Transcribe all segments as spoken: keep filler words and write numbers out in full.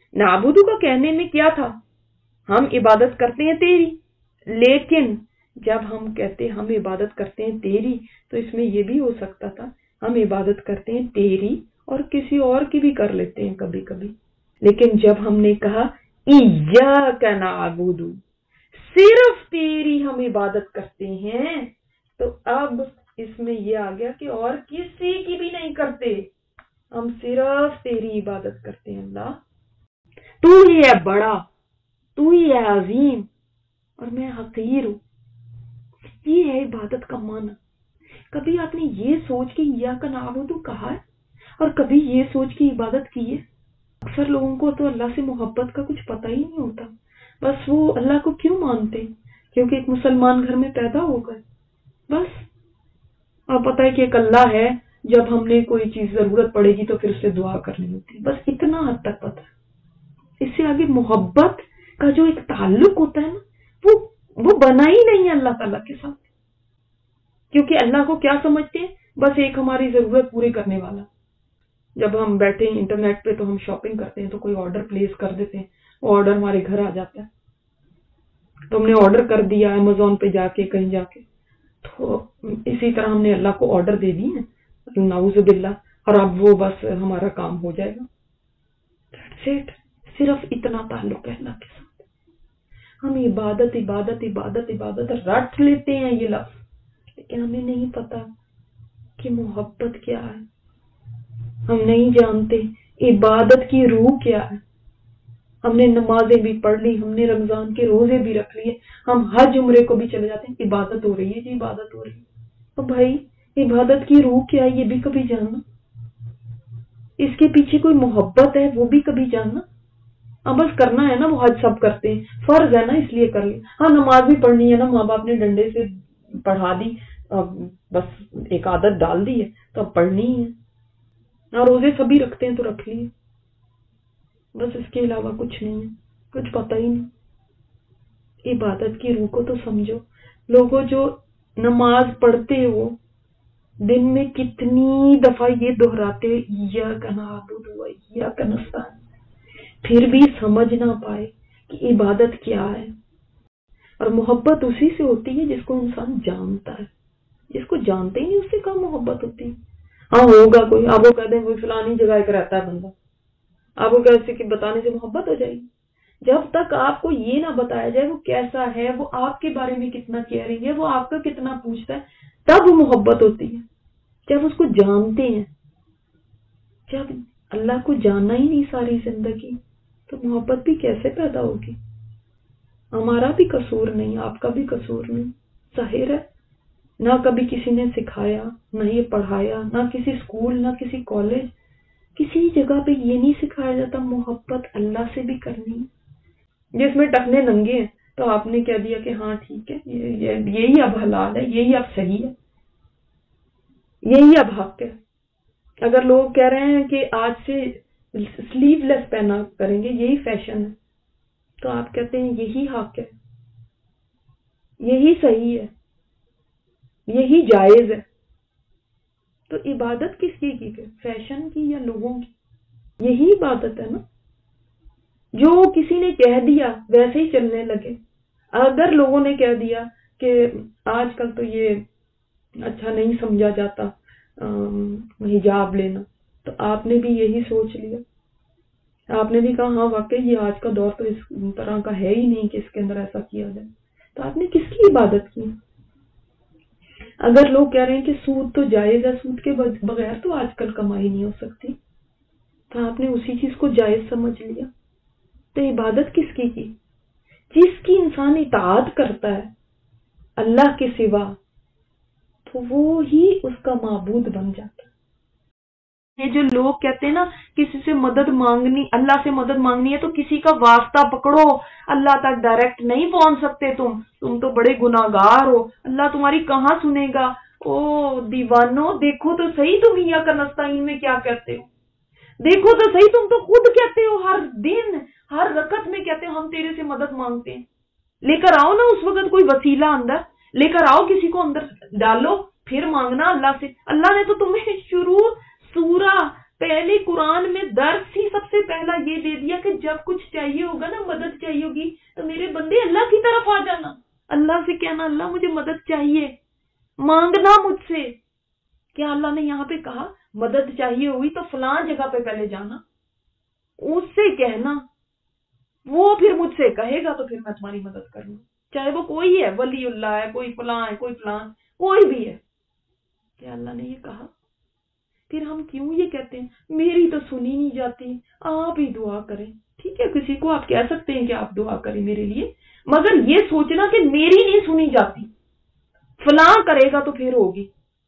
नाबुदू का कहने में क्या था, हम इबादत करते हैं तेरी, लेकिन जब हम कहते हैं हम इबादत करते हैं तेरी, तो इसमें यह भी हो सकता था हम इबादत करते हैं तेरी और किसी और की भी कर लेते हैं कभी कभी। लेकिन जब हमने कहा इय्याका नअबुदु, सिर्फ तेरी हम इबादत करते हैं, तो अब इसमें यह आ गया कि और किसी की भी नहीं करते, हम सिर्फ तेरी इबादत करते हैं। अल्लाह तू ही है बड़ा, तू ही है अजीम और मैं हकीर हूं। ये है इबादत का माना। कभी आपने ये सोच के इय्याका नअबुदु कहा है और कभी ये सोच के इबादत की है? अक्सर लोगों को तो अल्लाह से मोहब्बत का कुछ पता ही नहीं होता, बस वो अल्लाह को क्यों मानते, क्योंकि एक मुसलमान घर में पैदा हो गए बस, और पता है कि एक अल्लाह है, जब हमने कोई चीज जरूरत पड़ेगी तो फिर उससे दुआ करनी होती है, बस इतना हद तक पता है। इससे आगे मोहब्बत का जो एक ताल्लुक होता है ना, वो वो बना ही नहीं है अल्लाह ताला के साथ, क्योंकि अल्लाह को क्या समझते हैं, बस एक हमारी जरूरत पूरी करने वाला। जब हम बैठे हैं इंटरनेट पे तो हम शॉपिंग करते हैं तो कोई ऑर्डर प्लेस कर देते हैं, वो ऑर्डर हमारे घर आ जाता है, तो हमने ऑर्डर कर दिया अमेज़न पे जाके कहीं जाके, तो इसी तरह हमने अल्लाह को ऑर्डर दे दी है नाउजुबिल्लाह, और अब वो बस हमारा काम हो जाएगा। दैट्स इट, सिर्फ इतना ताल्लुक है अल्लाह के साथ। हम इबादत इबादत इबादत इबादत रट लेते हैं ये लफ्ज, लेकिन हमें नहीं पता कि मोहब्बत क्या है, हम नहीं जानते इबादत की रूह क्या है। हमने नमाजें भी पढ़ ली, हमने रमजान के रोजे भी रख लिए, हम हज उम्रे को भी चले जाते हैं, इबादत हो रही है जी, इबादत हो रही है। तो भाई इबादत की रूह क्या है ये भी कभी जानना, इसके पीछे कोई मोहब्बत है वो भी कभी जानना। अब बस करना है ना, वो हज सब करते हैं, फर्ज है ना इसलिए कर लिया। हाँ नमाज भी पढ़नी है ना, माँ बाप ने डंडे से पढ़ा दी, बस एक आदत डाल दी है तो अब पढ़नी है, और रोजे सभी रखते हैं तो रख लिए, बस इसके अलावा कुछ नहीं है, कुछ पता ही नहीं। इबादत की रूह को तो समझो। लोगों जो नमाज पढ़ते हो दिन में कितनी दफा ये दोहराते इय्याका नअबुदु व इय्याका नस्तईन, फिर भी समझ ना पाए कि इबादत क्या है। और मोहब्बत उसी से होती है जिसको इंसान जानता है, जिसको जानते ही नहीं उससे कहाँ मोहब्बत होती है। हाँ होगा कोई, आप वो कहते हैं कोई फलानी जगह एक रहता है बंदा, आपको कैसे कि बताने से मोहब्बत हो जाएगी? जब तक आपको ये ना बताया जाए वो कैसा है, वो आपके बारे में कितना केयरिंग है, वो आपका कितना पूछता है, तब वो मोहब्बत होती है। जब उसको जानते हैं, जब अल्लाह को जानना ही नहीं सारी जिंदगी, तो मोहब्बत भी कैसे पैदा होगी? हमारा भी कसूर नहीं, आपका भी कसूर नहीं, जाहिर है ना कभी किसी ने सिखाया, ना ये पढ़ाया, ना किसी स्कूल, ना किसी कॉलेज, किसी जगह पे ये नहीं सिखाया जाता मोहब्बत अल्लाह से भी करनी है। जिसमें टखने नंगे हैं तो आपने कह दिया कि हाँ ठीक है, ये, ये, यही अब हलाल है, यही अब सही है, यही अब हक है। अगर लोग कह रहे हैं कि आज से स्लीवलेस पहना करेंगे, यही फैशन है, तो आप कहते हैं यही हक है, यही सही है, यही जायज है। तो इबादत किसकी की है, फैशन की या लोगों की? यही इबादत है ना। जो किसी ने कह दिया वैसे ही चलने लगे। अगर लोगों ने कह दिया कि आजकल तो ये अच्छा नहीं समझा जाता हिजाब लेना, तो आपने भी यही सोच लिया, आपने भी कहा हाँ वाकई ये आज का दौर तो इस तरह का है ही नहीं कि इसके अंदर ऐसा किया जाए, तो आपने किसकी इबादत की? अगर लोग कह रहे हैं कि सूद तो जायज है, सूद के बगैर तो आजकल कमाई नहीं हो सकती, तो आपने उसी चीज को जायज समझ लिया। तो इबादत किसकी की? जिसकी इंसान इताअत करता है अल्लाह के सिवा, तो वो ही उसका माबूद बन जाता है। ये जो लोग कहते हैं ना किसी से मदद मांगनी, अल्लाह से मदद मांगनी है तो किसी का वास्ता पकड़ो, अल्लाह तक डायरेक्ट नहीं पहुंच सकते तुम तुम तो बड़े गुनाहगार हो, अल्लाह तुम्हारी कहाँ सुनेगा। ओ दीवानो, देखो तो सही तुम इय्याका नस्तईन में क्या कहते हो, देखो तो सही, तुम तो खुद कहते हो, हर दिन हर रकत में कहते हो हम तेरे से मदद मांगते हैं। लेकर आओ ना उस वक्त कोई वसीला, अंदर लेकर आओ, किसी को अंदर डालो, फिर मांगना अल्लाह से। अल्लाह ने तो तुम्हें शुरू सूरा پہلے قرآن میں درس ہی سب سے پہلا یہ دے دیا کہ جب کچھ چاہیے ہوگا نا، مدد چاہیے ہوگی، تو میرے بندے اللہ کی طرف آ جانا، اللہ سے کہنا اللہ مجھے مدد چاہیے، مانگنا مجھ سے۔ کیا اللہ نے یہاں پہ کہا مدد چاہیے ہوئی تو فلاں جگہ پہ پہلے جانا، اس سے کہنا، وہ پھر مجھ سے کہے گا تو پھر میں تمہاری مدد کروں، چاہے وہ کوئی ہے، ولی اللہ ہے، کوئی فلاں ہے، کوئی فلاں، کوئی بھی ہے۔ کیا اللہ نے یہ کہا؟ پھر ہم کیوں یہ کہتے ہیں میری تو سنی نہیں جاتی، آپ ہی دعا کریں؟ ٹھیک ہے، کسی کو آپ کہہ سکتے ہیں کہ آپ دعا کریں میرے لیے، مگر یہ سوچنا کہ میری نہیں سنی جاتی، فلاں کرے گا تو پھر ہوگی،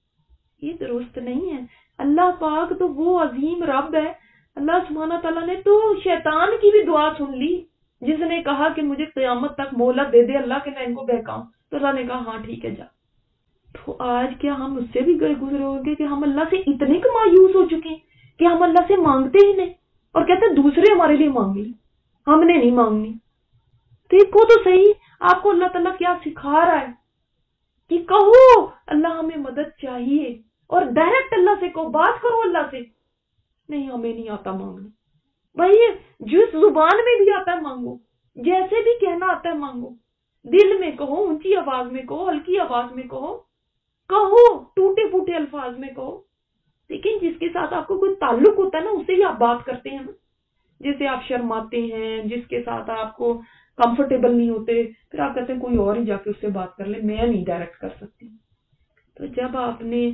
یہ درست نہیں ہے۔ اللہ پاک تو وہ عظیم رب ہے، اللہ سبحانہ تعالیٰ نے تو شیطان کی بھی دعا سن لی، جس نے کہا کہ مجھے قیامت تک مہلت دے دے اللہ کہ میں ان کو بہکاؤں، تو اللہ نے کہا ہاں ٹھیک ہے جا۔ تو آج کیا ہم اس سے بھی گئے گزرے ہوں گے کہ ہم اللہ سے اتنے کا مایوس ہو چکے ہیں کہ ہم اللہ سے مانگتے ہی نہیں، اور کہتے ہیں دوسرے ہمارے لیے مانگ لیں، ہم نے نہیں مانگنی۔ دیکھو تو صحیح آپ کو اللہ تعالیٰ کیا سکھا رہا ہے کہ کہو اللہ ہمیں مدد چاہیے، اور ڈائریکٹ اللہ سے کہو، بات کرو اللہ سے، نہیں ہمیں نہیں آتا مانگنا۔ بھائی جس زبان میں بھی آتا ہے مانگو، جیسے بھی کہنا آتا ہے مانگو، دل میں کہو، اونچی آواز میں کہو، ہلکی آواز میں کہو، کہو ٹوٹے پھوٹے الفاظ میں کہو، لیکن جس کے ساتھ آپ کو کوئی تعلق ہوتا ہے نا اس سے ہی آپ بات کرتے ہیں نا، جیسے آپ شرماتے ہیں، جس کے ساتھ آپ کو کمفرٹیبل نہیں ہوتے، پھر آپ کہتے ہیں کوئی اور ہی جا کے اس سے بات کر لے، میں نہیں ڈائریکٹ کر سکتی۔ تو جب آپ نے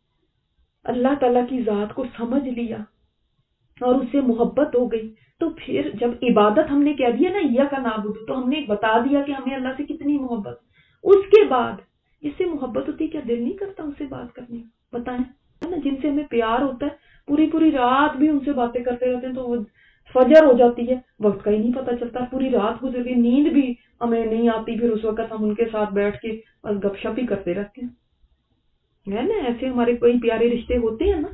اللہ تعالیٰ کی ذات کو سمجھ لیا اور اس سے محبت ہو گئی، تو پھر جب عبادت ہم نے کہہ دیا نا ایاک نعبد، تو ہم نے بتا دیا کہ ہمیں اللہ سے کتنی محبت، اس کے بعد جس سے محبت ہوتی ہے کیا دل نہیں کرتا ان سے بات کرنے کا؟ بتائیں نا، جن سے ہمیں پیار ہوتا ہے پوری پوری رات بھی ان سے باتیں کرتے رہتے ہیں تو وہ فجر ہو جاتی ہے، وقت کا ہی نہیں پتہ چلتا، پوری رات گزر گئی، نیند بھی ہمیں نہیں آتی، پھر اس وقت ہم ان کے ساتھ بیٹھ کے بس گپ شپ ہی کرتے رہتے ہیں، ہے نا؟ ایسے ہمارے کوئی پیارے رشتے ہوتے ہیں نا۔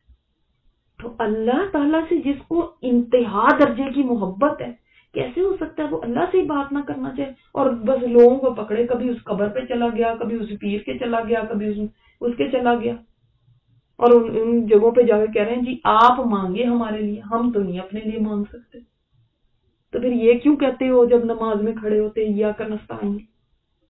تو اللہ تعالیٰ سے جس کو انتہا درجے کی محبت ہے، کیسے ہو سکتا ہے وہ اللہ سے ہی بات نہ کرنا چاہے اور بس لوگوں کو پکڑے، کبھی اس قبر پہ چلا گیا، کبھی اس پیر کے چلا گیا، کبھی اس اس کے چلا گیا، اور ان, ان جگہوں پہ جا کے کہہ رہے ہیں جی آپ مانگے ہمارے لیے، ہم تو نہیں اپنے لیے مانگ سکتے۔ تو پھر یہ کیوں کہتے ہو جب نماز میں کھڑے ہوتے ایاک نستعین،